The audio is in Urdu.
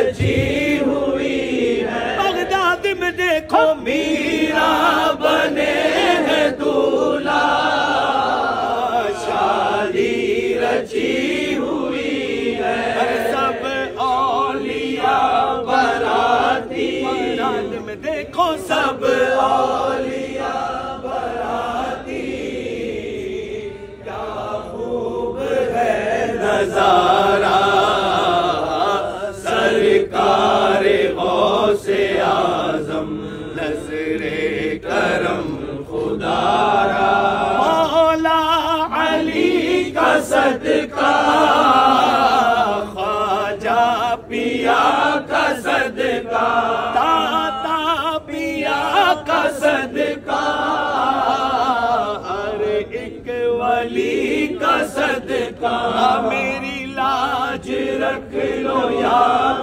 رچی ہوئی ہے، بغداد میں دیکھو میرا بنے ہیں دولہا، شادی رچی ہوئی ہے، سب اولیاء باراتی، بغداد میں دیکھو سب اولیاء باراتی، کیا خوب ہے نظارہ سرکار غوث اعظم، نظر کرم خدا را، مولا علی کا صدقہ، خواجہ پیا کا صدقہ، داتا پیا کا صدقہ، ہر ایک ولی کا صدقہ، میری لاج رکھ لو یا